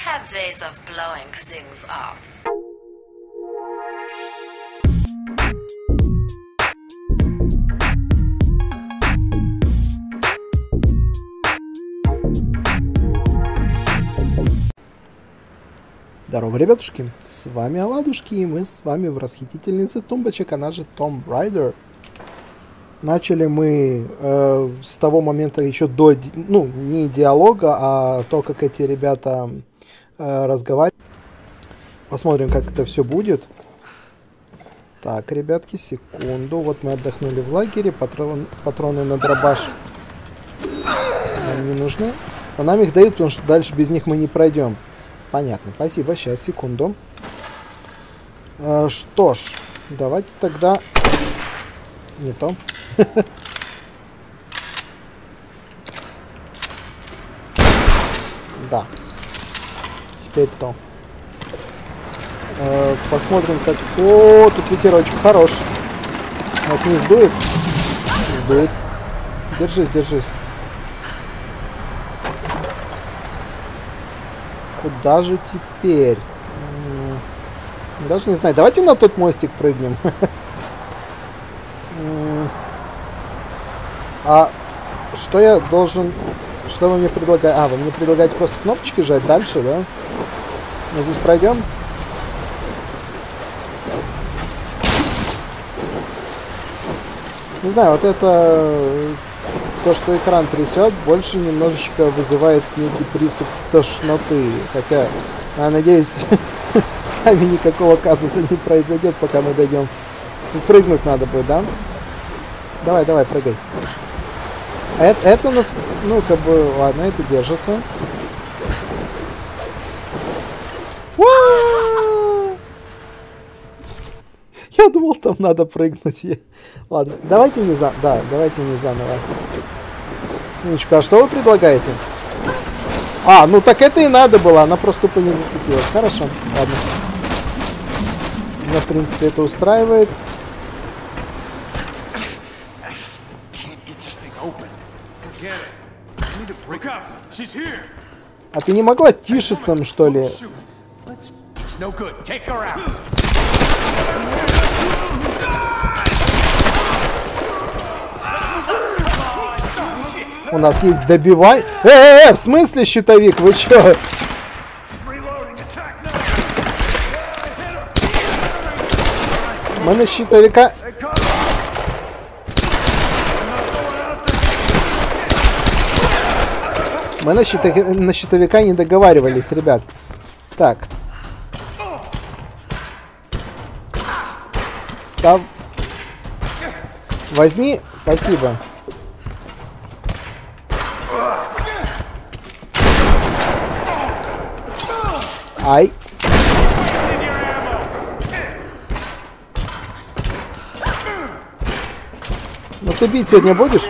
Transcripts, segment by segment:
have ways of blowing things up. Здорово, ребятушки, с вами Оладушки, и мы с вами в расхитительнице тумбочек, она же Tomb Raider. Начали мы с того момента еще до, ну, не диалога, а то, как эти ребята разговаривают. Посмотрим, как это все будет. Так, ребятки, секунду. Вот мы отдохнули в лагере, патроны на дробаш нам не нужны. Но нам их дают, потому что дальше без них мы не пройдем. Понятно, спасибо, сейчас, секунду. Что ж, давайте тогда... Не то. Да. Теперь то. Посмотрим, как... О, тут ветерочек хорош. Нас не сдует? Сдует. Держись, держись. Куда же теперь? Даже не знаю. Давайте на тот мостик прыгнем. А что я должен... Что вы мне предлагаете? А, вы мне предлагаете просто кнопочки жать дальше, да? Мы здесь пройдем? Не знаю, вот это... То, что экран трясет, больше немножечко вызывает некий приступ тошноты. Хотя, я надеюсь, с нами никакого казуса не произойдет, пока мы дойдем. Тут прыгнуть надо будет, да? Давай, давай, прыгай. А это у нас, ну, как бы, ладно, это держится. Я думал, там надо прыгнуть. Ладно, давайте не за... Да, давайте не заново. Ничка, а что вы предлагаете? А, ну так это и надо было, она просто тупо не зацепилась. Хорошо, ладно. Меня, в принципе, это устраивает. А ты не могла тише там, что ли? У нас есть добивай... в смысле щитовик? Вы чё? Мы на щитовика... Мы на щитовика не договаривались, ребят. Так. Да. Возьми... Спасибо. Ай. Ну ты бить сегодня будешь?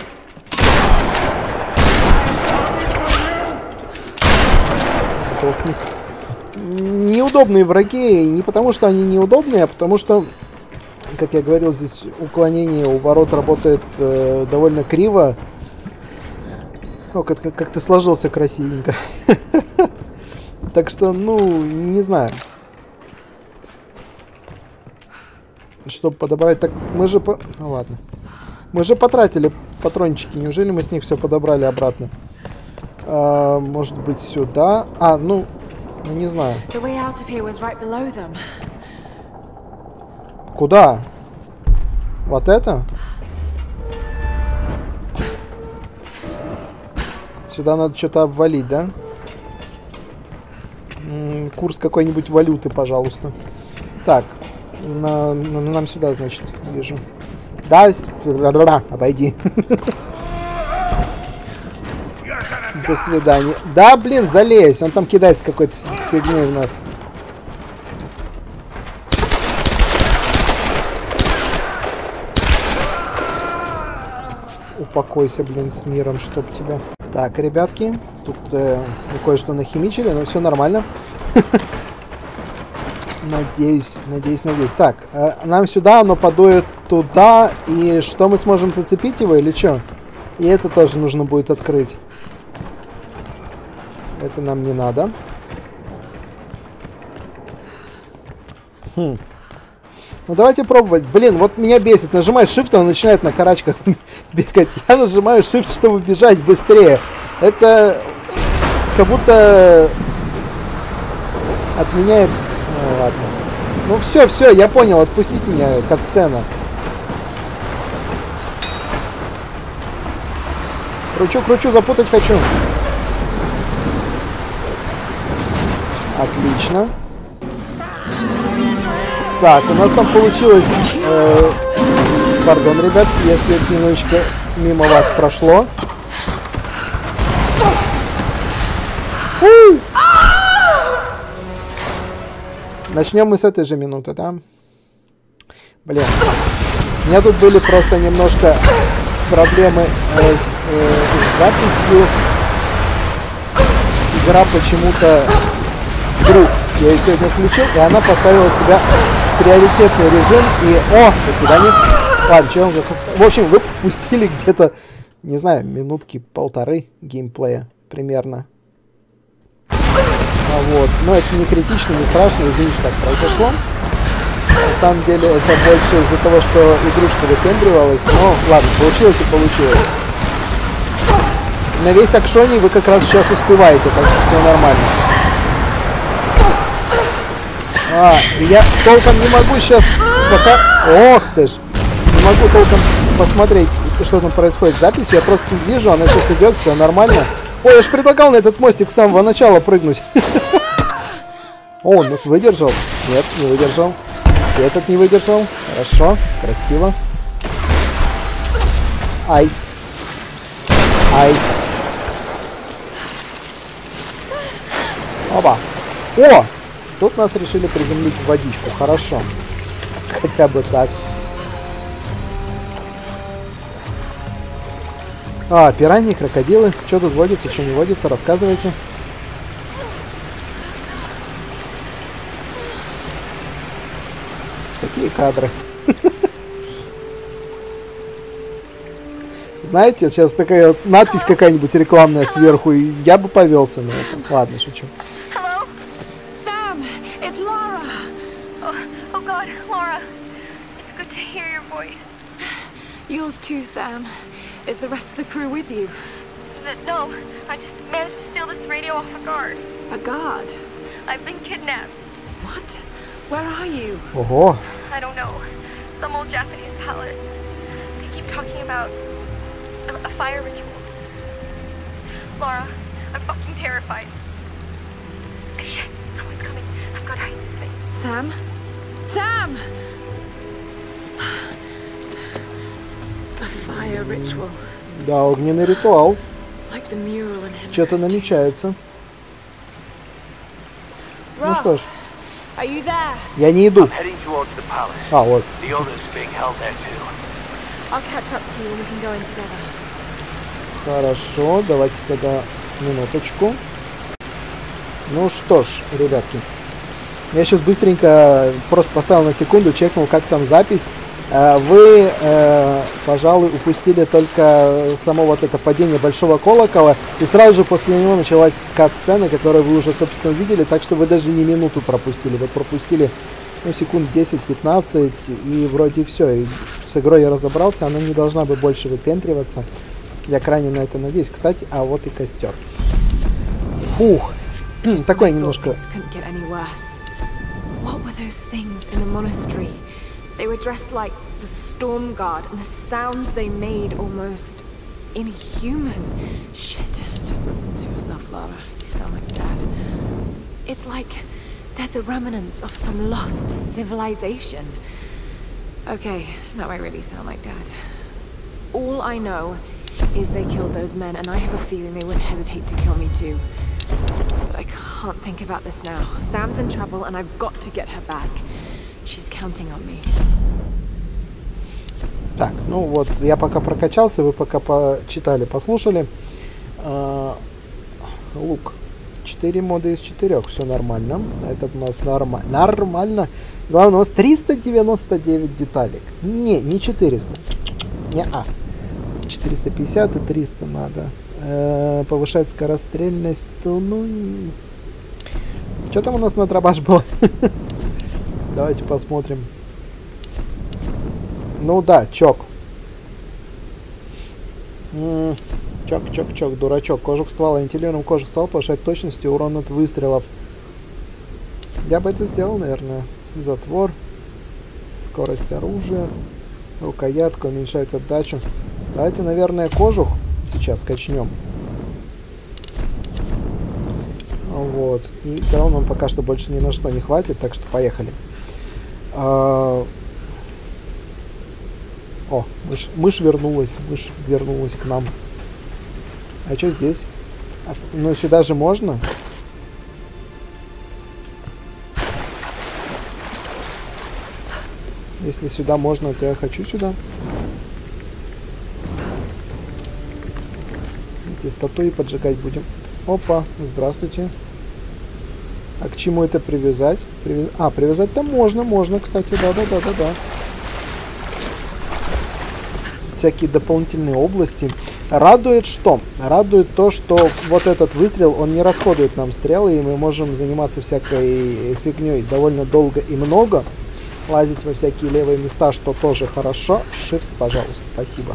Сдохни. Неудобные враги, и не потому что они неудобные, а потому что, как я говорил, здесь уклонение у ворот работает довольно криво. О, как ты сложился красивенько. Так что, ну, не знаю. Чтобы подобрать так... Мы же... Ну, ладно. Мы же потратили патрончики. Неужели мы с них все подобрали обратно? Может быть, сюда? А, ну не знаю. Куда? Вот это? Сюда надо что-то обвалить, да? Курс какой-нибудь валюты, пожалуйста. Так, нам сюда, значит, вижу. Да, обойди. До свидания. Да, блин, залезь. Он там кидается какой-то фигней в нас. Упокойся, блин, с миром, чтоб тебя. Так, ребятки, тут мы кое-что нахимичили, но все нормально. Надеюсь. Так, нам сюда, оно подует туда, и что, мы сможем зацепить его или что? И это тоже нужно будет открыть. Это нам не надо. Ну давайте пробовать. Блин, вот меня бесит. Нажимаешь Shift, она начинает на карачках бегать. Я нажимаю Shift, чтобы бежать быстрее. Это как будто отменяет... Ну ладно. Ну все, я понял. Отпустите меня, катсцена. Кручу, запутать хочу. Отлично. Так, у нас там получилось... пардон, ребят, если это немножечко мимо вас прошло. Начнем мы с этой же минуты, да? Блин. У меня тут были просто немножко проблемы с записью. Игра почему-то вдруг... Я ее сегодня включил, и она поставила себя в приоритетный режим. И... О, до свидания. Ладно, что он... В общем, вы пропустили где-то, не знаю, минутки полторы геймплея примерно. Вот. Но это не критично, не страшно. Извините, что так произошло. На самом деле, это больше из-за того, что игрушка выпендривалась. Но ладно, получилось и получилось. На весь акшоний вы как раз сейчас успеваете, так что все нормально. Я толком не могу сейчас пока... Ох ты ж! Не могу толком посмотреть, что там происходит с записью. Я просто вижу, она сейчас идет, все нормально. Ой, я же предлагал на этот мостик с самого начала прыгнуть. О, он нас выдержал. Нет, не выдержал. И этот не выдержал. Хорошо, красиво. Ай. Оба. О! Тут нас решили приземлить в водичку. Хорошо. Хотя бы так. Пираньи, крокодилы. Что тут водится, что не водится, рассказывайте. Такие кадры. Знаете, сейчас такая вот надпись какая-нибудь рекламная сверху, и я бы повелся на это. Ладно, шучу. Yours too, Sam. Is the rest of the crew with you? No, I just managed to steal this radio off a guard. A guard? I've been kidnapped. What? Where are you? Ого. I don't know. Some old Japanese palace. They keep talking about a fire ritual. Laura, I'm fucking terrified. Shit, someone's coming. I've got to hide this thing. Sam? Sam! A fire ritual. Да, огненный ритуал. Like the mural in Что-то намечается. Ну что ж. Are you there? Я не иду. Вот. I'll catch up to you when we can go in together. Хорошо, давайте тогда минуточку. Ну что ж, ребятки. Я сейчас быстренько просто поставил на секунду, чекнул, как там запись. Вы, пожалуй, упустили только само вот это падение большого колокола. И сразу же после него началась кат-сцена, которую вы уже, собственно, видели. Так что вы даже не минуту пропустили. Вы пропустили, ну, секунд 10-15. И вроде все. И с игрой я разобрался. Она не должна бы больше выпендриваться. Я крайне на это надеюсь. Кстати, а вот и костер. Фух. Такое немножко... They were dressed like the Storm Guard, and the sounds they made almost inhuman. Shit, just listen to yourself, Lara. You sound like Dad. It's like they're the remnants of some lost civilization. Okay, now I really sound like Dad. All I know is they killed those men, and I have a feeling they wouldn't hesitate to kill me too. But I can't think about this now. Sam's in trouble, and I've got to get her back. She's counting on me. Так, ну вот, я пока прокачался, вы пока почитали, послушали. Лук. 4 мода из 4, все нормально. Это у нас нормально. Главное, у нас 399 деталек. Не 400. Не-а. 450 и 300 надо. Повышать скорострельность. Ну, что там у нас на дробаш было? Давайте посмотрим. Ну да, чок. Чок, дурачок. Кожух ствола. Вентилируем кожух ствола, повышать точность и урон от выстрелов. Я бы это сделал, наверное. Затвор. Скорость оружия. Рукоятка уменьшает отдачу. Давайте, наверное, кожух сейчас качнем. Вот. И все равно нам пока что больше ни на что не хватит, так что поехали. О, мышь вернулась. Мышь вернулась к нам. А что здесь? Ну, сюда же можно? Если сюда можно, то я хочу сюда. Эти статуи поджигать будем. Опа, здравствуйте. А к чему это привязать? Привязать-то можно, кстати, да. Всякие дополнительные области. Радует что? Радует то, что вот этот выстрел, он не расходует нам стрелы, и мы можем заниматься всякой фигней довольно долго и много. Лазить во всякие левые места, что тоже хорошо. Shift, пожалуйста, спасибо.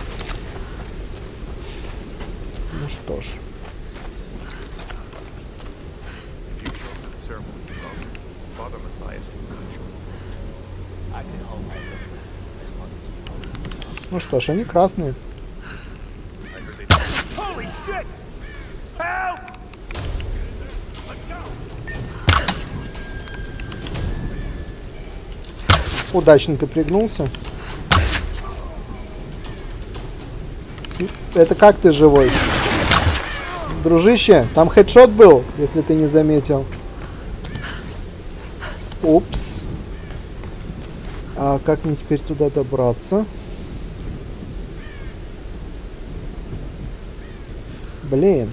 Ну что ж. Ну что ж, они красные. Удачно ты пригнулся. Это как ты живой? Дружище, там хедшот был, если ты не заметил. Упс. А как мне теперь туда добраться? Блин.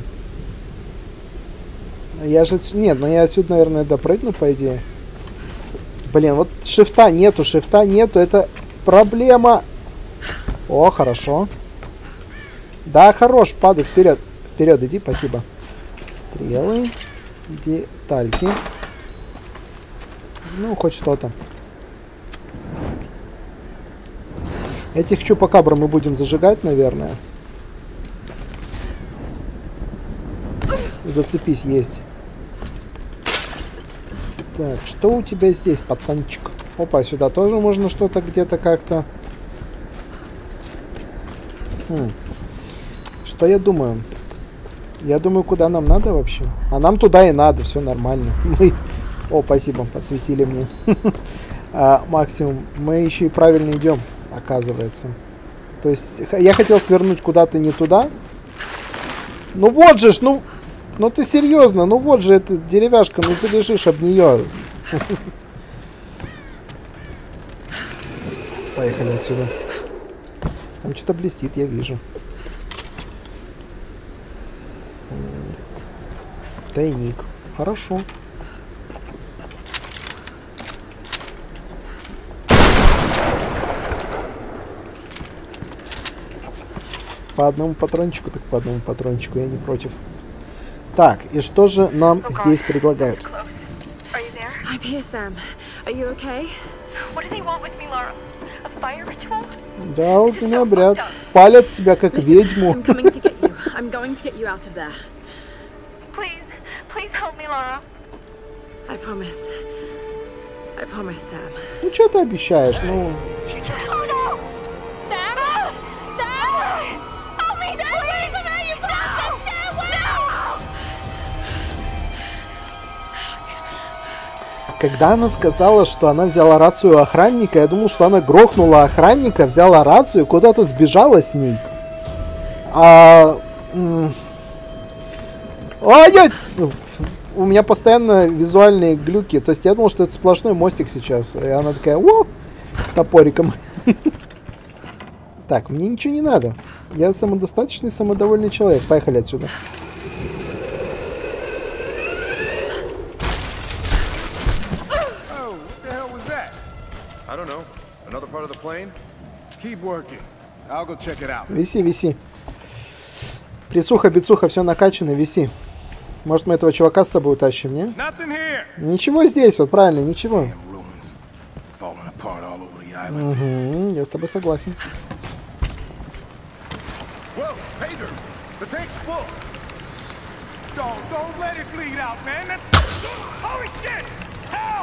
Я же... Нет, ну я отсюда, наверное, допрыгну, по идее. Блин, вот шифта нету, это проблема. О, хорошо. Да, хорош, падай вперед. Вперед иди, спасибо. Стрелы. Детальки. Ну, хоть что-то. Этих чупакабр мы будем зажигать, наверное. Зацепись, есть. Так, что у тебя здесь, пацанчик? Опа, сюда тоже можно что-то где-то как-то. Что я думаю? Я думаю, куда нам надо вообще? А нам туда и надо, все нормально. О, спасибо, подсветили мне. Максимум. Мы еще и правильно идем, оказывается. То есть, я хотел свернуть куда-то не туда. Ну вот же ж, ну ты серьезно, ну вот же эта деревяшка, ну залежишь об нее. Поехали отсюда. Там что-то блестит, я вижу. Тайник. Хорошо. По одному патрончику, так по одному патрончику, я не против. Так, и что же нам здесь предлагают? I'm here, Sam. Are you okay? What do they want with me, Laura? A fire ritual? Да, вот меня обряд. Спалят тебя как ведьму. I'm coming to get you. I'm going to get you out of there. Please help me, Laura. I promise. I promise, Sam. Ну, что ты обещаешь? Ну... Oh no! Sam? No! Sam! Help me! Stay away from her, you bastard! Stay away! Когда она сказала, что она взяла рацию охранника, я думал, что она грохнула охранника, взяла рацию, куда-то сбежала с ней. Ай-яй! У меня постоянно визуальные глюки. То есть я думал, что это сплошной мостик сейчас. И она такая, о, топориком. Так, мне ничего не надо. Я самодостаточный, самодовольный человек. Поехали отсюда. Виси, виси. Присуха, бицуха, все накачано, виси. Может, мы этого чувака с собой утащим, не? Ничего здесь, вот правильно, ничего. island. Угу, я с тобой согласен. Whoa, hey there! The tank's full! Don't let it bleed out, man! That's... Holy shit! Help!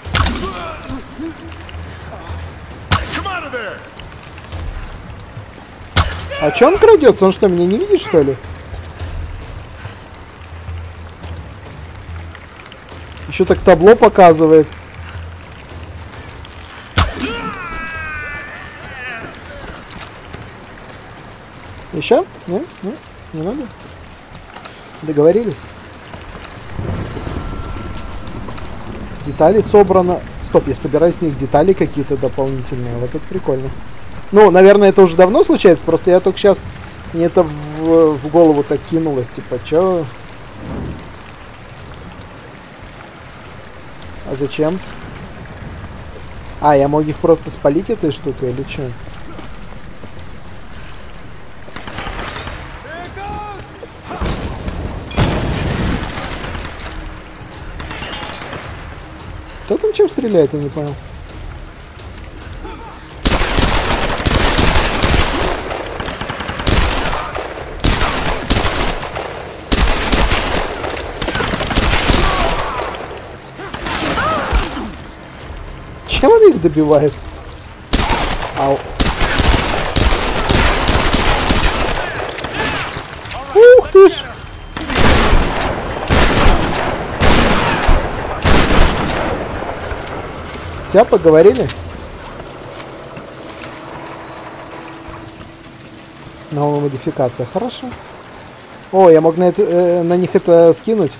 Come out of there! А чё он крадется? Он что, меня не видит, что ли? Еще так табло показывает. Еще? Не? Не? Не надо? Договорились? Детали собрано. Стоп, я собираю с них детали какие-то дополнительные. Вот это прикольно. Ну, наверное, это уже давно случается. Просто я только сейчас... Мне это в голову так кинулось. Типа, чё? А зачем? А, я мог их просто спалить этой штукой или чё? Кто там чем стреляет, я не понял. Чем он их добивает? Ау. Ух ты ж! Все, поговорили? Новая модификация, хорошо. О, я мог на них это скинуть.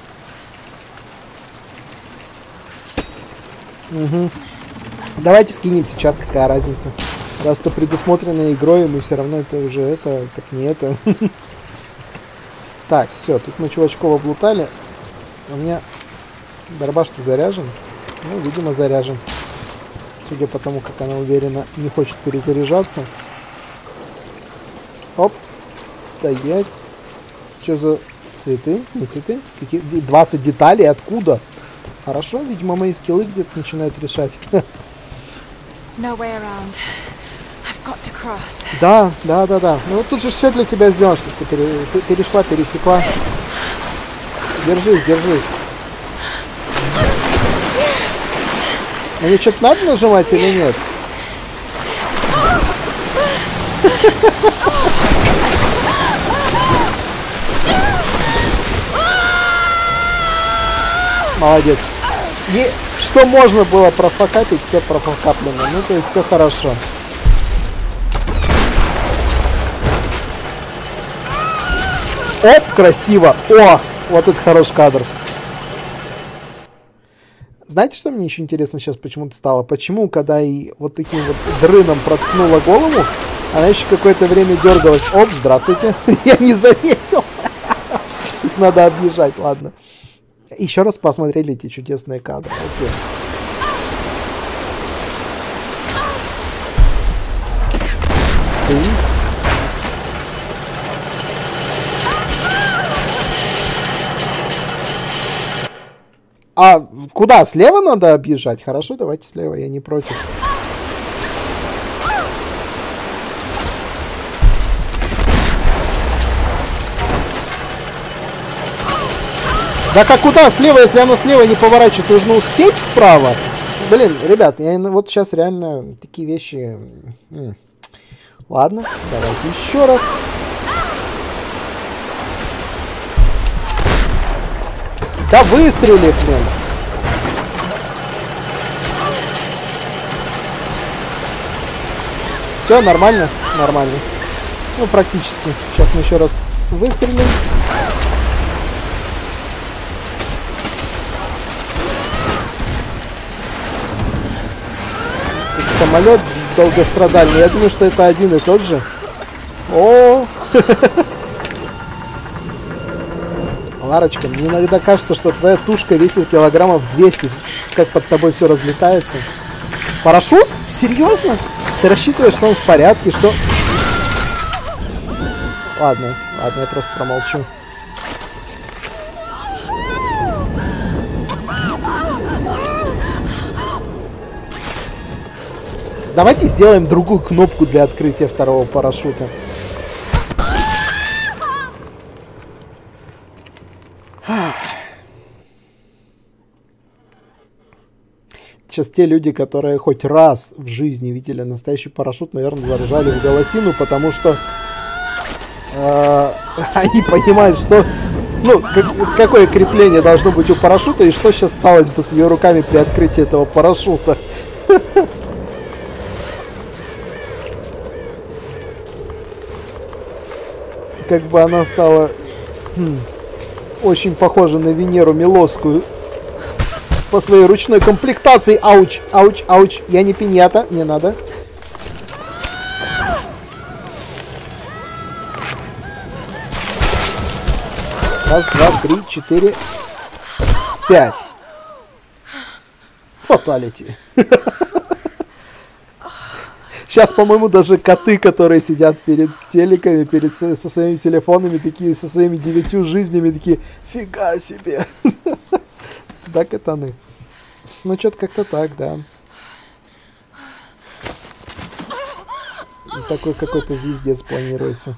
Угу. Давайте скинем сейчас, какая разница. Раз это предусмотрено игрой, мы все равно это уже это, так не это. Так, все, тут мы чувачков облутали. У меня дробаш-то заряжен. Ну, видимо, заряжен. Судя по тому, как она уверенно не хочет перезаряжаться. Оп. Стоять. Что за цветы? Не цветы? Какие? 20 деталей? Откуда? Хорошо, видимо, мои скиллы где-то начинают решать. Да. Ну тут же все для тебя сделано, чтобы ты перешла, пересекла. Держись. Мне что-то надо нажимать или нет? Молодец. И что можно было профокапить, все профокаплено. Ну, то есть все хорошо. Оп, красиво. О, вот это хороший кадр. Знаете, что мне еще интересно сейчас почему-то стало? Почему, когда и вот таким вот дрыном проткнула голову, она еще какое-то время дергалась. Оп, здравствуйте. Я не заметил. Их надо объезжать, ладно. Еще раз посмотрели эти чудесные кадры. Окей. Стой. А куда? Слева надо объезжать? Хорошо, давайте слева, я не против. Да как куда? Слева, если она слева не поворачивает, нужно успеть вправо. Блин, ребят, я вот сейчас реально такие вещи... Ладно, давайте еще раз. Да выстрели, блин. Все, нормально? Нормально. Ну, практически. Сейчас мы еще раз выстрелим. Самолет долгострадальный. Я думаю, что это один и тот же. О! Ларочка, мне иногда кажется, что твоя тушка весит килограммов 200. Как под тобой все разлетается. Парашют? Серьезно? Ты рассчитываешь, что он в порядке, что... Ладно, я просто промолчу. Давайте сделаем другую кнопку для открытия второго парашюта. Сейчас те люди, которые хоть раз в жизни видели настоящий парашют, наверное, заржали в голосину, потому что они понимают, что какое крепление должно быть у парашюта и что сейчас сталось бы с ее руками при открытии этого парашюта. Как бы она стала очень похожа на Венеру Милосскую по своей ручной комплектации. Ауч, ауч, ауч. Я не пиньята, не надо. Раз, два, 3, 4, 5. Фаталити. Сейчас, по-моему, даже коты, которые сидят перед телеками, со своими телефонами, такие, со своими 9 жизнями, такие, фига себе. Да, катаны. Ну, что-то как-то так, да. Такой какой-то звездец планируется.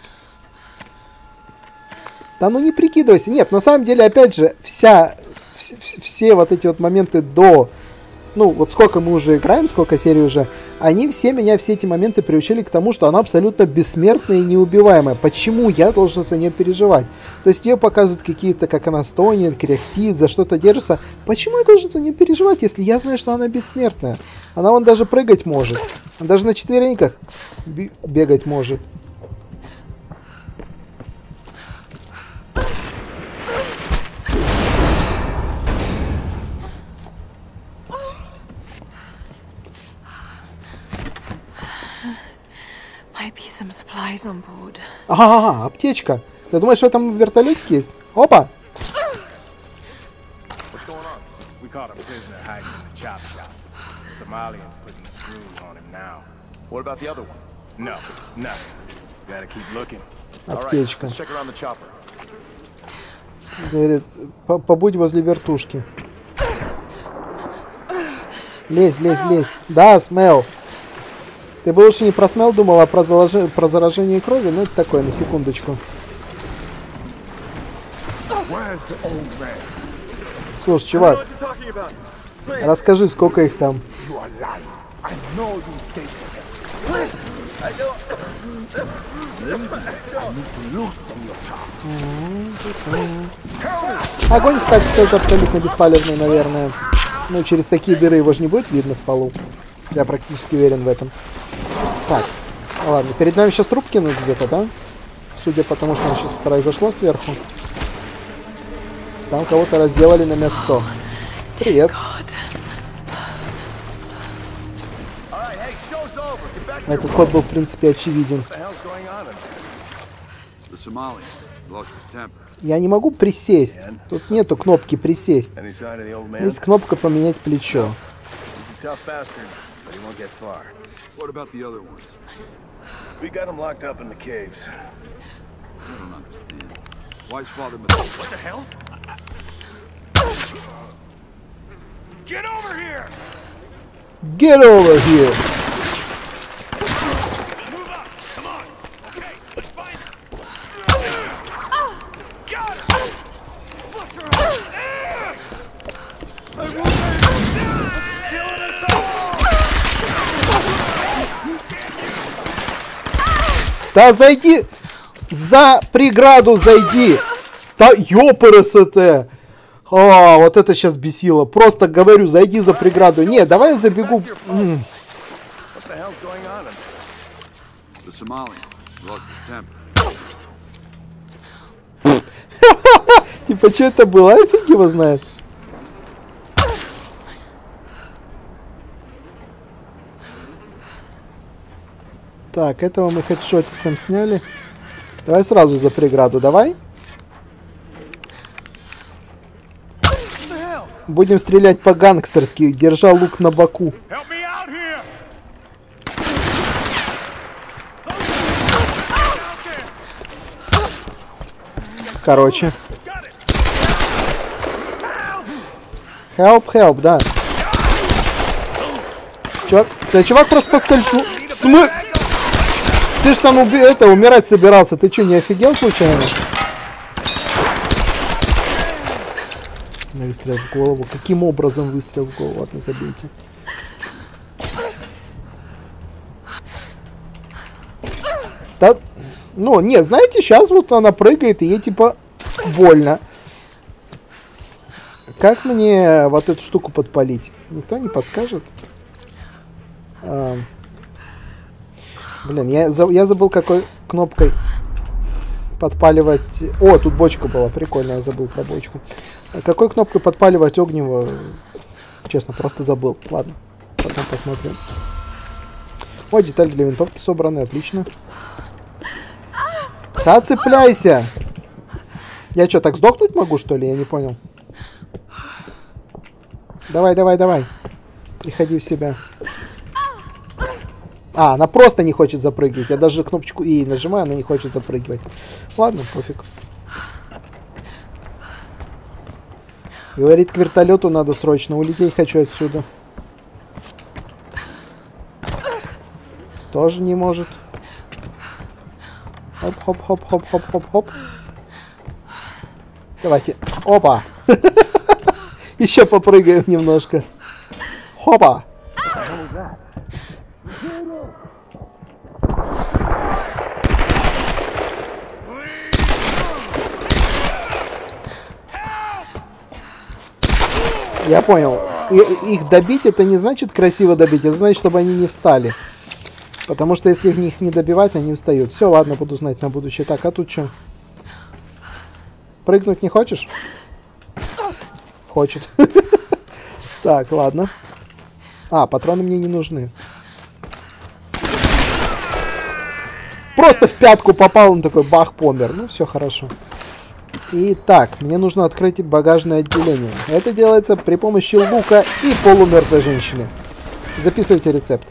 Да ну не прикидывайся. Нет, на самом деле, опять же, все вот эти вот моменты до... Ну, вот сколько мы уже играем, сколько серий уже, они все эти моменты приучили к тому, что она абсолютно бессмертная и неубиваемая. Почему я должен за нее переживать? То есть ее показывают какие-то, как она стонет, кряхтит, за что-то держится. Почему я должен за нее переживать, если я знаю, что она бессмертная? Она вон даже прыгать может. Она даже на четвереньках бегать может. Ага, аптечка. Ты думаешь, что там вертолетик есть? Опа! Аптечка. Говорит, побудь возле вертушки. Лезь, лезь, лезь. Да, Смел. Ты бы лучше не про Смел думал, а про заражение крови. Ну, это такое, на секундочку. Слушай, чувак, расскажи, сколько их там. Огонь, кстати, тоже абсолютно бесполезный, наверное. Ну, через такие дыры его же не будет видно в полу. Я практически уверен в этом. Так, ладно, перед нами сейчас труп кинут где-то, да? Судя по тому, что там сейчас произошло сверху. Там кого-то разделали на мясо. Привет. Этот ход был, в принципе, очевиден. Я не могу присесть. Тут нету кнопки присесть. Есть кнопка поменять плечо. What about the other ones? We got them locked up in the caves. I don't understand. Why's Father Matthias? What the hell? Get over here! Get over here! Move up! Come on! Okay, let's find her! Got her! Flush her out! I won't let her! Killing us all! Да зайди! За преграду зайди! Да ёпрст! А, вот это сейчас бесило. Просто говорю, зайди за преграду. Не, давай я забегу. Типа, что это было? Фиг его знает. Так, этого мы хедшотицем сняли. Давай сразу за преграду, давай. Будем стрелять по-гангстерски, держа лук на боку. Короче. Help, help, да. Чё? Да, чувак просто поскользнул. Ты ж там умирать собирался. Ты что, не офигел случайно? Выстрел в голову. Каким образом выстрел в голову? Ладно, забейте. Да, ну, нет, знаете, сейчас вот она прыгает, и ей типа больно. Как мне вот эту штуку подпалить? Никто не подскажет? Блин, я забыл, какой кнопкой подпаливать... О, тут бочка была, прикольно, я забыл про бочку. Какой кнопкой подпаливать огнево? Честно, просто забыл. Ладно, потом посмотрим. Ой, деталь для винтовки собраны, отлично. Да, цепляйся! Я что, так сдохнуть могу, что ли? Я не понял. Давай, давай, давай. Приходи в себя. А, она просто не хочет запрыгивать. Я даже кнопочку И нажимаю, она не хочет запрыгивать. Ладно, пофиг. Говорит, к вертолету надо срочно улететь. Хочу отсюда. Тоже не может. Хоп-хоп-хоп-хоп-хоп-хоп-хоп. Давайте. Опа! Еще попрыгаем немножко. Хопа! Я понял. Их добить, это не значит красиво добить, это значит, чтобы они не встали. Потому что если их не добивать, они встают. Все, ладно, буду знать на будущее. Так, а тут что? Прыгнуть не хочешь? Хочет. Так, ладно. А, патроны мне не нужны. Просто в пятку попал, он такой бах, помер. Ну, все хорошо. Итак, мне нужно открыть багажное отделение. Это делается при помощи лука и полумертвой женщины. Записывайте рецепт.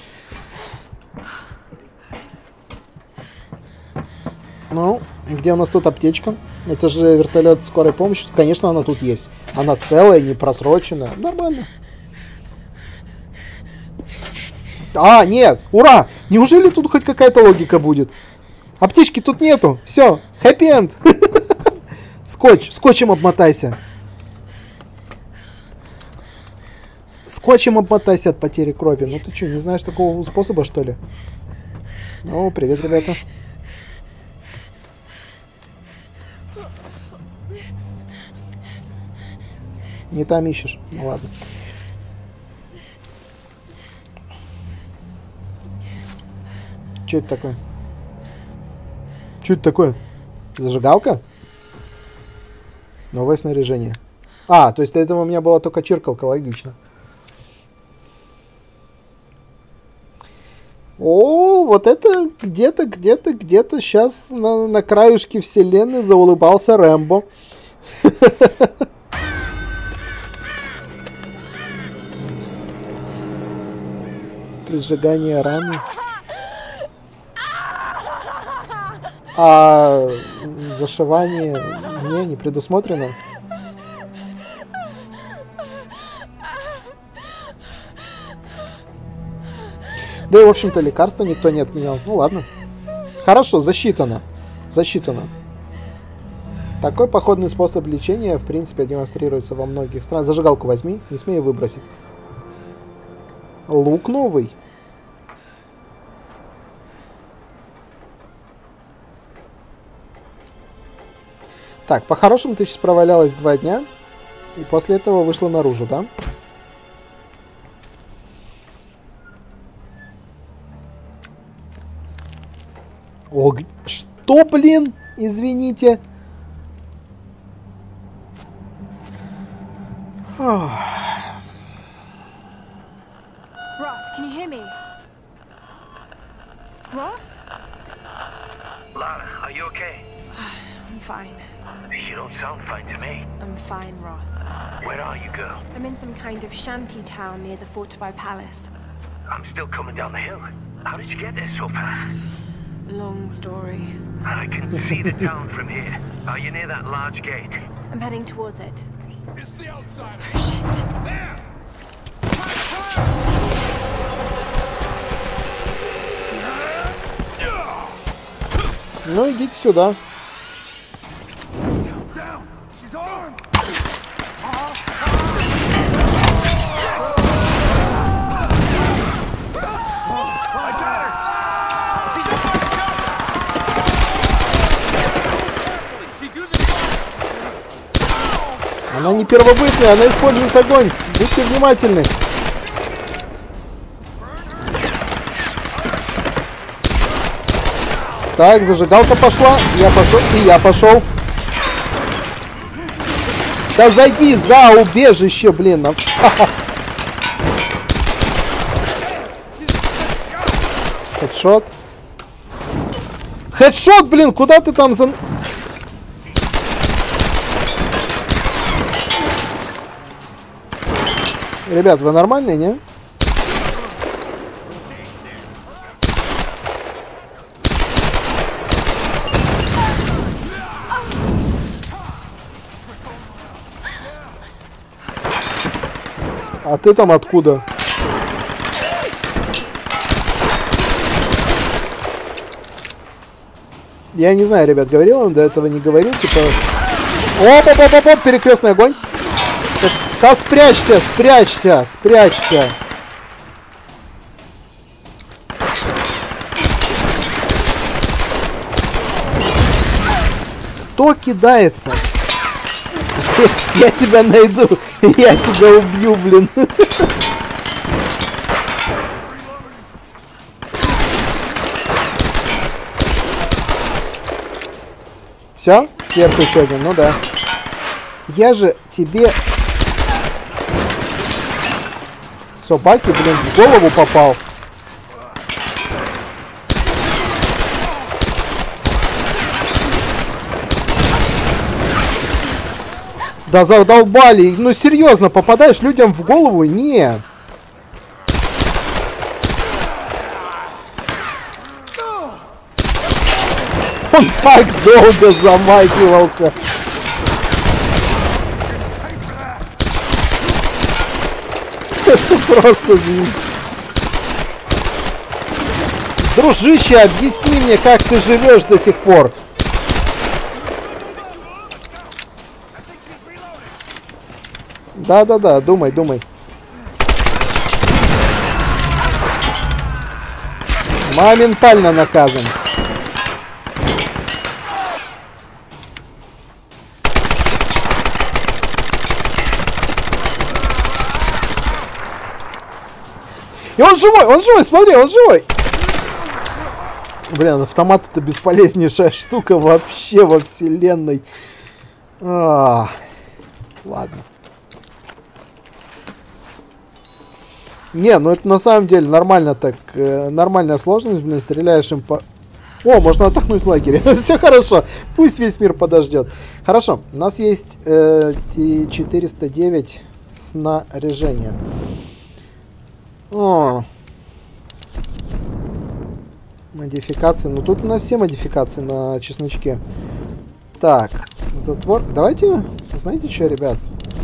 Ну, где у нас тут аптечка? Это же вертолет скорой помощи. Конечно, она тут есть. Она целая, не просроченная. Нормально. А, нет! Ура! Неужели тут хоть какая-то логика будет? Аптечки тут нету. Все, хэппи-энд. Скотч. Скотчем обмотайся. Скотчем обмотайся от потери крови. Ну ты что, не знаешь такого способа, что ли? Ну, привет, ребята. Не там ищешь. Ну ладно. Что это такое? Что это такое? Зажигалка? Новое снаряжение. А, то есть до этого у меня была только чиркалка, логично. О, вот это где-то сейчас на краюшке вселенной заулыбался Рэмбо. Прижигание раны. А зашивание не предусмотрено. Да и, в общем-то, лекарства никто не отменял. Ну ладно. Хорошо, засчитано. Засчитано. Такой походный способ лечения, в принципе, демонстрируется во многих странах. Зажигалку возьми, не смей выбросить. Лук новый. Так, по-хорошему ты сейчас провалялась 2 дня, и после этого вышла наружу, да? О, что, блин? Извините. Roth, can you hear me? Roth? Lara, are you okay? I'm fine. You don't sound fine to me. I'm fine, Roth. Where are you, girl? I'm in some kind of shanty town near the fortified palace. I'm still coming down the hill. How did you get there so fast? Long story. I can see the town from here. Are you near that large gate? I'm heading towards it. It's the outsider. Oh, shit. There! Fire! Ну, идите сюда. Down. She's armed. I got her. She's up on the She's using Она не первобытная, она использует огонь. Будьте внимательны. Так, зажигалка пошла. Я пошел, и я пошел. Да зайди за убежище, блин, овца. Хедшот. Хедшот, блин, куда ты там за... Ребят, вы нормальные, не? А ты там откуда? Я не знаю, ребят, говорил он до этого, не говорил, типа... Оп-оп-оп-оп, перекрестный огонь. Да спрячься, спрячься, спрячься. Кто кидается? Я тебя найду, я тебя убью, блин. Все? Сверху еще один, ну да. Я же тебе... Собаки, блин, в голову попал. Да задолбали. Ну серьезно, попадаешь людям в голову? Не. Он так долго замахивался. Это просто звезд. Дружище, объясни мне, как ты живешь до сих пор. Да-да-да, думай, думай. Моментально наказан. И он живой, смотри, он живой. Блин, автомат это бесполезнейшая штука вообще во вселенной. Ладно. Не, ну это на самом деле нормально так, нормальная сложность, блин, стреляешь им по... О, можно отдохнуть в лагере. Все хорошо, пусть весь мир подождет. Хорошо, у нас есть 409 снаряжения. О. Модификации. Ну тут у нас все модификации на чесночке. Так, затвор. Давайте, знаете что, ребят?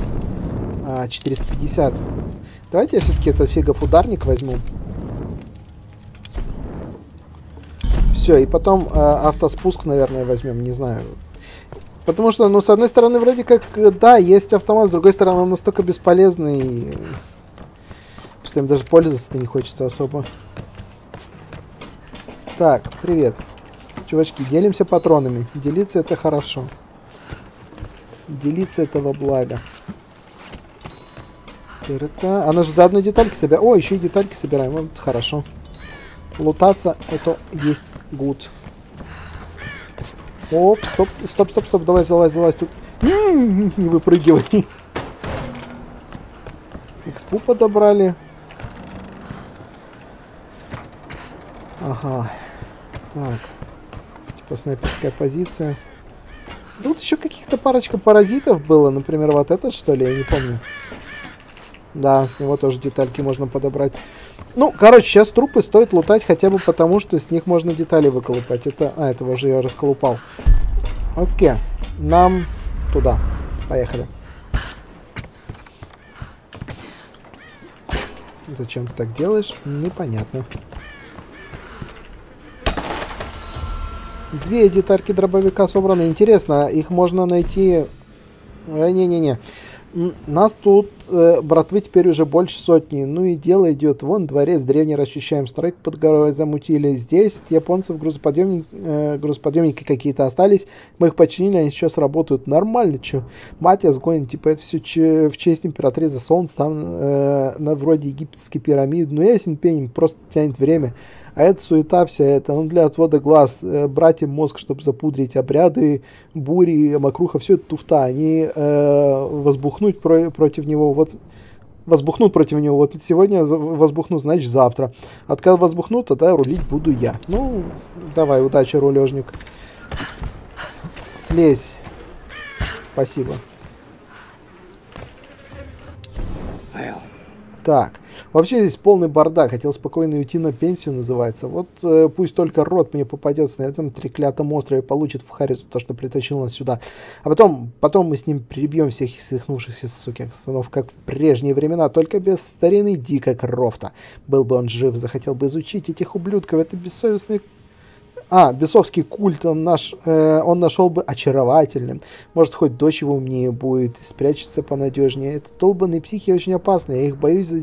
450. Давайте я все-таки этот фигов ударник возьму. Все, и потом автоспуск, наверное, возьмем, не знаю. Потому что, ну, с одной стороны, вроде как, да, есть автомат, с другой стороны, он настолько бесполезный, что им даже пользоваться-то не хочется особо. Так, привет. Чувачки, делимся патронами. Делиться это хорошо. Делиться это во благо. Она же за одну детальки собирает. О, еще и детальки собираем. Вот, хорошо. Лутаться это есть гуд. Оп, стоп. Давай, залазь тут. Не выпрыгивай. Экспу подобрали. Ага. Так. Типа снайперская позиция. Тут еще каких-то парочка паразитов было. Например, вот этот, что ли, я не помню. Да, с него тоже детальки можно подобрать. Ну, короче, сейчас трупы стоит лутать хотя бы потому, что с них можно детали выколупать. Это... этого уже я расколупал. Окей. Нам туда. Поехали. Зачем ты так делаешь? Непонятно. 2 детальки дробовика собраны. Интересно, их можно найти... Не-не-не. Нас тут, братвы, теперь уже больше сотни. Ну и дело идет. Вон дворец древний расчищаем. Стройку под горой замутили. Здесь от японцев грузоподъемники какие-то остались. Мы их починили, они сейчас работают. Нормально, чё. Мать я сгонит. Типа это все в честь императрицы Солнца. Там вроде египетские пирамиды. Ну ясен пень, просто тянет время. А это суета вся эта, он для отвода глаз, брать им мозг, чтобы запудрить обряды, бури, мокруха, все это туфта. Они возбухнуть против него, вот возбухнут против него, вот сегодня возбухнут, значит завтра. А когда возбухнут, тогда рулить буду я. Ну, давай, удачи, рулежник. Слезь. Спасибо. Так, вообще здесь полный бардак. Хотел спокойно уйти на пенсию, называется. Вот пусть только рот мне попадется на этом треклятом острове, получит в харю за то, что притащил нас сюда. А потом мы с ним прибьем всех их свихнувшихся суких сынов, как в прежние времена, только без старины Дика Крофта. Был бы он жив, захотел бы изучить этих ублюдков. Это бессовестный... бесовский культ он нашел бы очаровательным. Может, хоть дочь его умнее будет и спрячется понадежнее. Это долбанные психи очень опасные. Я их боюсь за...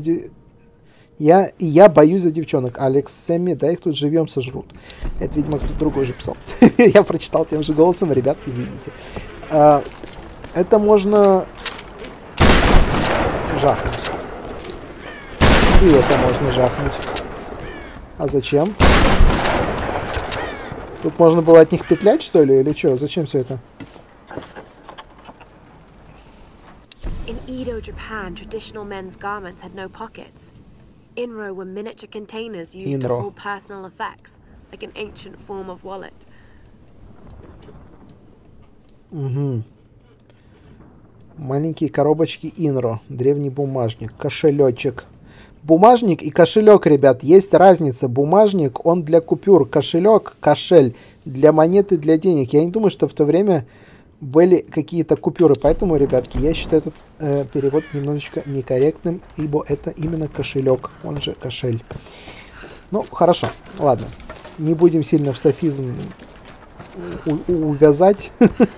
Я боюсь за девчонок. Алекс, Сэмми, да их тут живьем сожрут. Это, видимо, кто-то другой же писал. Я прочитал тем же голосом. Ребят, извините. Это можно... жахнуть. И это можно жахнуть. А зачем? Тут можно было от них петлять, что ли, или что? Зачем все это? In Edo, Japan, traditional men's garments had no pockets. Inro were miniature containers used to hold personal effects, like an ancient form of wallet. Угу. Маленькие коробочки Инро, древний бумажник, кошелечек. Бумажник и кошелек, ребят, есть разница. Бумажник, он для купюр, кошелек, кошель, для монеты, для денег. Я не думаю, что в то время были какие-то купюры, поэтому, ребятки, я считаю этот перевод немножечко некорректным, ибо это именно кошелек, он же кошель. Ну, хорошо, ладно, не будем сильно в софизм увязать.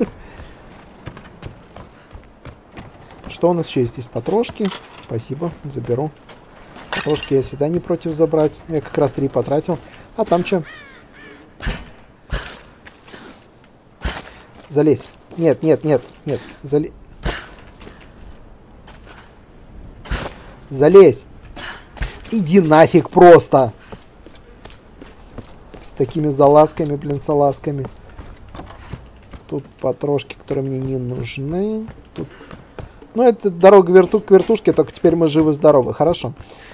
Что у нас еще есть? Есть потрошки, спасибо, заберу. Ложки я всегда не против забрать. Я как раз 3 потратил. А там что? Залезь. Нет. Залезь. Иди нафиг просто. С такими залазками, блин, салазками. Тут потрошки, которые мне не нужны. Тут... Ну, это дорога к вертушке, только теперь мы живы-здоровы. Хорошо.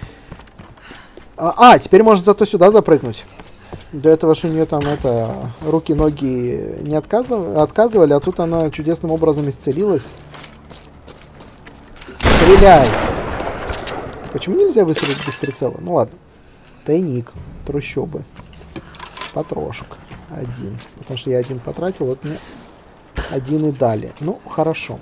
Теперь можно зато сюда запрыгнуть. До этого же у нее там руки-ноги не отказывали, а тут она чудесным образом исцелилась. Стреляй! Почему нельзя выстрелить без прицела? Ну ладно. Тайник. Трущобы. Потрошек. 1. Потому что я 1 потратил, вот мне 1 и дали. Ну, хорошо.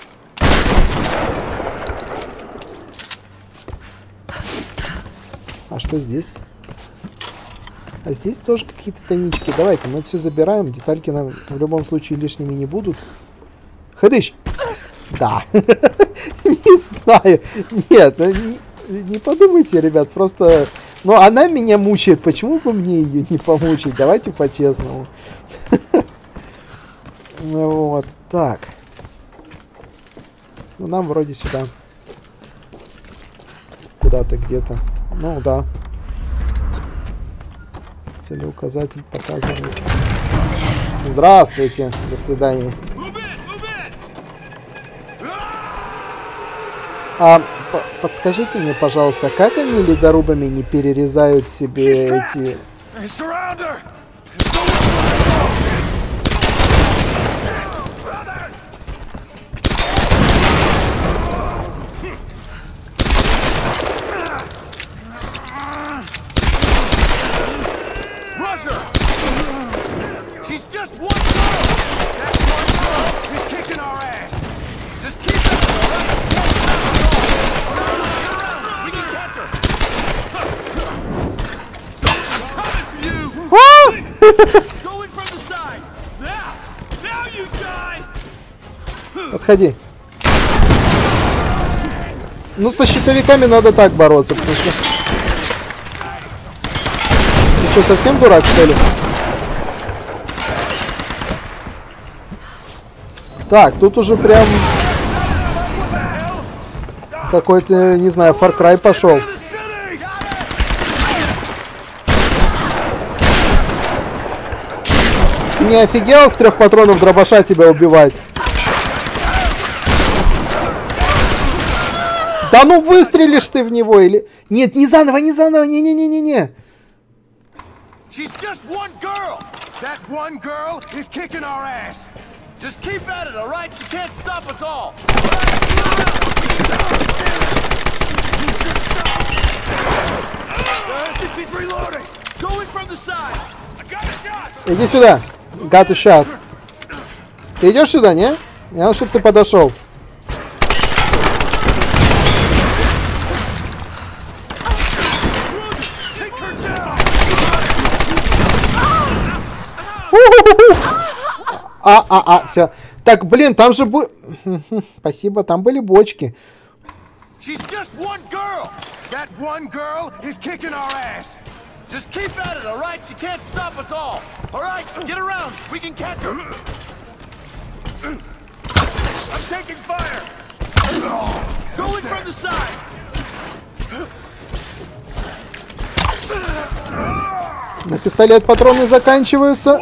А что здесь? А здесь тоже какие-то тайнички. Давайте, мы все забираем. Детальки нам в любом случае лишними не будут. Ходыщ! Да. Не знаю. Нет, не подумайте, ребят. Просто... Ну, она меня мучает. Почему бы мне ее не помучить? Давайте по-честному. Вот. Так. Ну, нам вроде сюда. Куда-то, где-то. Ну да. Целеуказатель показывает. Здравствуйте. До свидания. Подскажите мне, пожалуйста, как они ледорубами не перерезают себе эти... подходи. Ну, со щитовиками надо так бороться, потому что... Ты что, совсем дурак, что ли? Так, тут уже прям... Какой-то, не знаю, Far Cry пошел. Ты не офигел с 3 патронов дробаша тебя убивать? Да ну выстрелишь ты в него или... Нет, не заново, не-не-не-не-не-не. She's just one girl. That one girl is kicking our ass. Just keep at it, all right? She can't stop us all. She's reloading. Going from the side. I got a shot. Иди сюда. Got a shot. Ты идешь сюда, не? Мне надо, чтобы ты подошел. Все. Так, блин, там же Спасибо, там были бочки. She's just one girl. That one girl is kicking our ass. Just keep at it, all right? She can't stop us all. All right, get around. We can catch her. I'm taking fire. Going from the side. На пистолет патроны заканчиваются.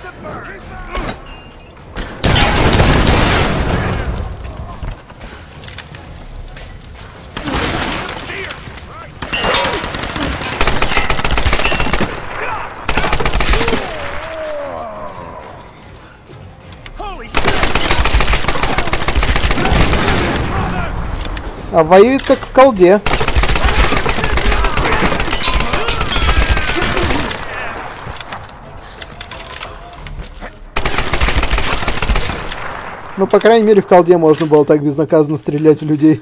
А воюет как в колде. Ну, по крайней мере, в колде можно было так безнаказанно стрелять в людей.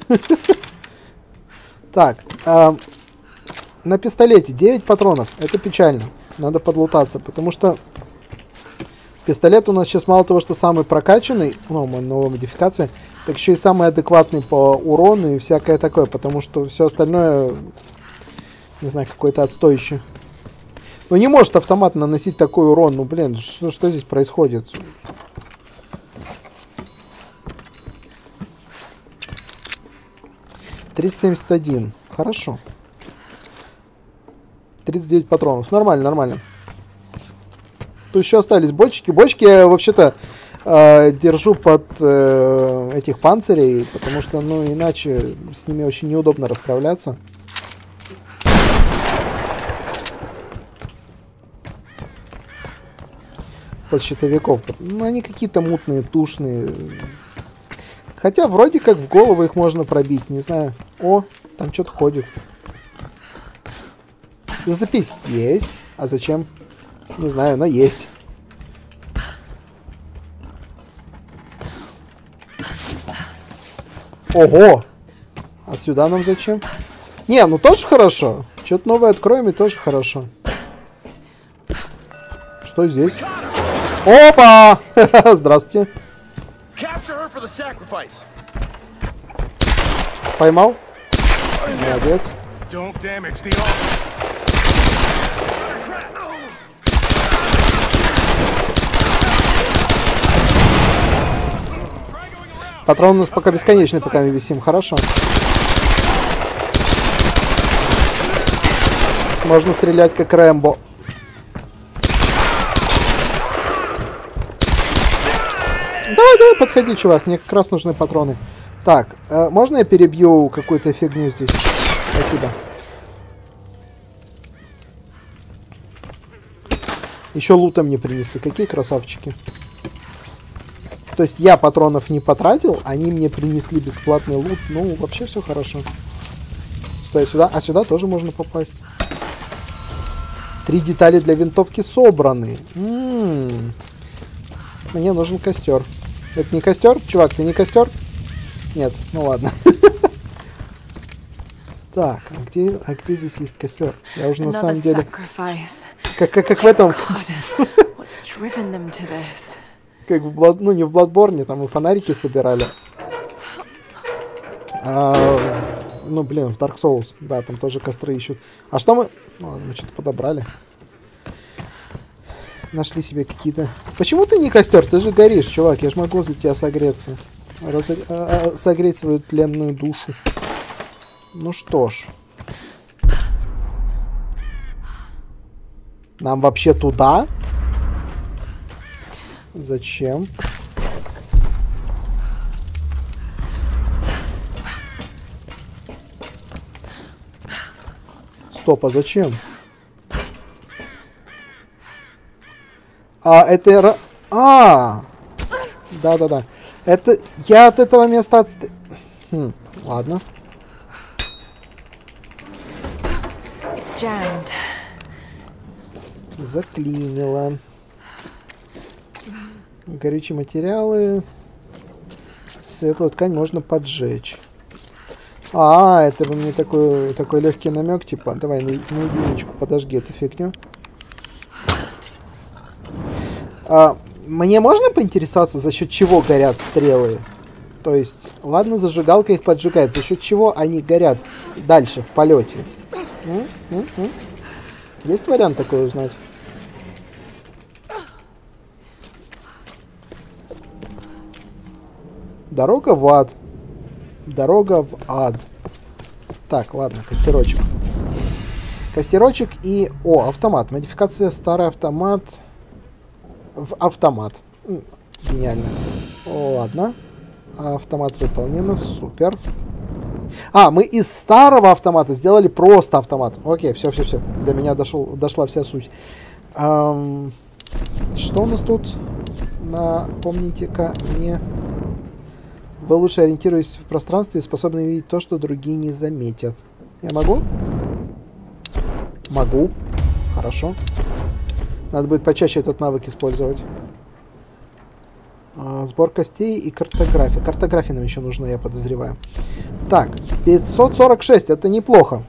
Так, на пистолете 9 патронов. Это печально. Надо подлутаться, потому что пистолет у нас сейчас мало того, что самый прокачанный, ну, новая модификация, так еще и самый адекватный по урону и всякое такое, потому что все остальное, не знаю, какой-то отстойщий. Ну, не может автомат наносить такой урон. Ну, блин, что здесь происходит? $371. Хорошо. 39 патронов. Нормально, нормально. Тут еще остались бочки. Бочки я вообще-то держу под этих панцирей, потому что, ну, иначе с ними очень неудобно расправляться. Под щитовиков. Ну, они какие-то мутные, тушные. Хотя вроде как в голову их можно пробить, не знаю. О, там что-то ходит. Зацепись. Есть. А зачем? Не знаю, но есть. Ого! А сюда нам зачем? Не, ну тоже хорошо. Что-то новое откроем и тоже хорошо. Что здесь? Опа! Здравствуйте. Поймал? Молодец. Патрон у нас пока бесконечный, пока мы висим. Хорошо. Можно стрелять как Рэмбо. Давай, подходи, чувак. Мне как раз нужны патроны. Так, можно я перебью какую-то фигню здесь? Спасибо. Еще лута мне принесли. Какие красавчики. То есть я патронов не потратил, они мне принесли бесплатный лут. Ну, вообще все хорошо. Сюда. А сюда тоже можно попасть. 3 детали для винтовки собраны. Мне нужен костер. Это не костер? Чувак, ты не костер? Нет, ну ладно. Так, а где здесь есть костер? Я уже на самом деле... Как в этом... Как в ну не в Bloodborne, там мы фонарики собирали. Ну, блин, в Dark Souls. Да, там тоже костры ищут. А что мы... Ну, ладно, мы что-то подобрали. Нашли себе какие-то... Почему ты не костер? Ты же горишь, чувак. Я же могу возле тебя согреться. Согреть свою тленную душу. Ну что ж. Нам вообще туда? Зачем? Стоп, а зачем? Это... Да-да-да. Это... Я от этого места... Ладно. Заклинило. Горючие материалы. Светлую ткань можно поджечь. Это вы мне такой легкий намек, типа, давай на единичку подожги эту фигню. Мне можно поинтересоваться, за счет чего горят стрелы? То есть, ладно, зажигалка их поджигает, за счет чего они горят дальше в полете? Есть вариант такой узнать? Дорога в ад. Дорога в ад. Так, ладно, костерочек. Костерочек и... О, автомат. Модификация старый автомат. В автомат. Гениально. Ладно. Автомат выполнено. Супер. Мы из старого автомата сделали просто автомат. Окей, все. До меня дошла вся суть. Что у нас тут? Напомните-ка мне... Вы лучше ориентируетесь в пространстве и способны видеть то, что другие не заметят. Я могу? Могу. Хорошо. Надо будет почаще этот навык использовать. Сбор костей и картография. Картография нам еще нужна, я подозреваю. Так, 546. Это неплохо.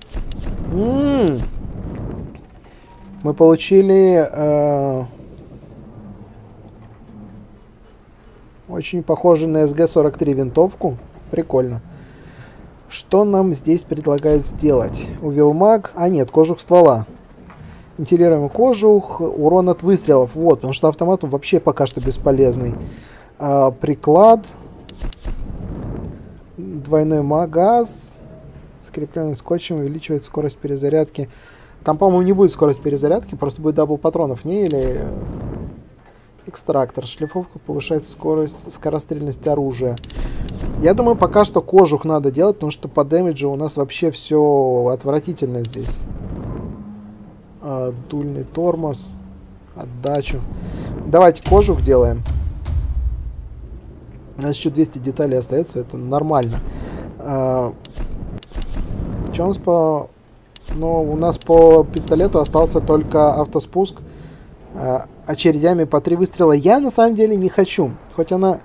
Мы получили... Очень похоже на СГ-43 винтовку. Прикольно. Что нам здесь предлагают сделать? Увелмаг. Нет, кожух ствола. Вентилируемый кожух. Урон от выстрелов. Вот, потому что автомат он вообще пока что бесполезный. Приклад. Двойной магаз. Скрепленный скотчем увеличивает скорость перезарядки. Там, по-моему, не будет скорость перезарядки, просто будет дабл патронов. Не, или... Экстрактор. Шлифовка повышает скорострельность оружия. Я думаю, пока что кожух надо делать, потому что по дэмэджу у нас вообще все отвратительно здесь. Дульный тормоз. Отдачу. Давайте кожух делаем. У нас еще 200 деталей остается. Это нормально. Что у нас по... Ну, у нас по пистолету остался только автоспуск. Очередями по 3 выстрела я на самом деле не хочу. Хоть она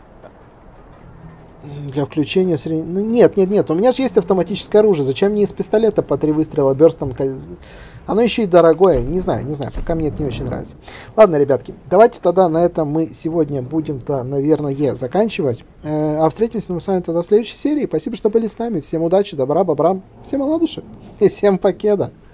для включения... Ну, нет. У меня же есть автоматическое оружие. Зачем мне из пистолета по 3 выстрела бёрстом? Оно еще и дорогое. Не знаю. Пока мне это не очень нравится. Ладно, ребятки. Давайте тогда на этом мы сегодня будем-то, наверное, заканчивать. А встретимся мы с вами тогда в следующей серии. Спасибо, что были с нами. Всем удачи, добра, бобра. Всем оладушек. И всем покеда.